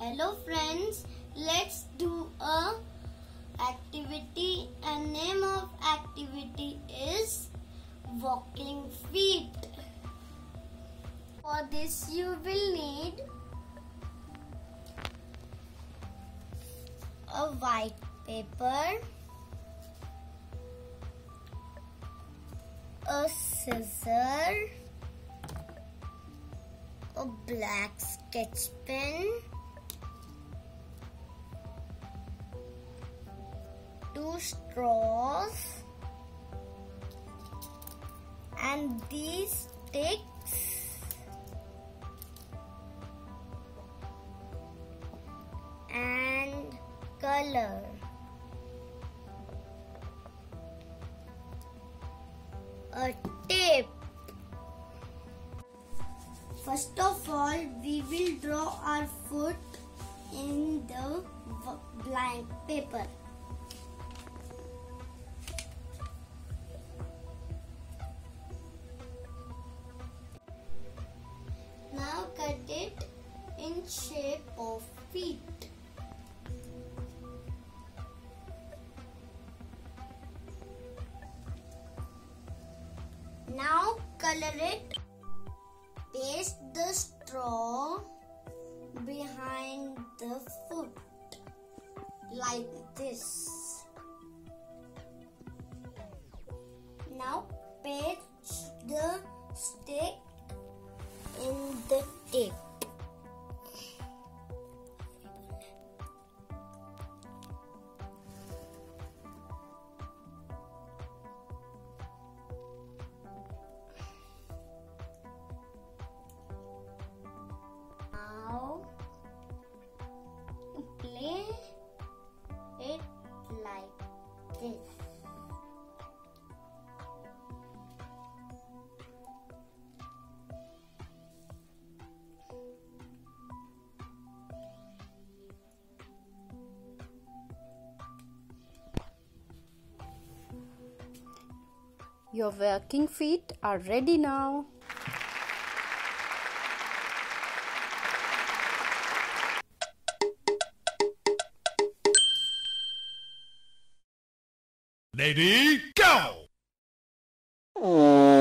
Hello friends, let's do a activity and name of activity is walking feet. For this you will need a white paper, a scissor, a black sketch pen, 2 straws, and these sticks, and color. A tape. First of all, we will draw our foot in the blank paper. Now cut it in shape of feet. Now color it. Paste the straw behind the foot like this. Now paste the stick in the tape. Now play it like this. Your walking feet are ready now. Lady, go!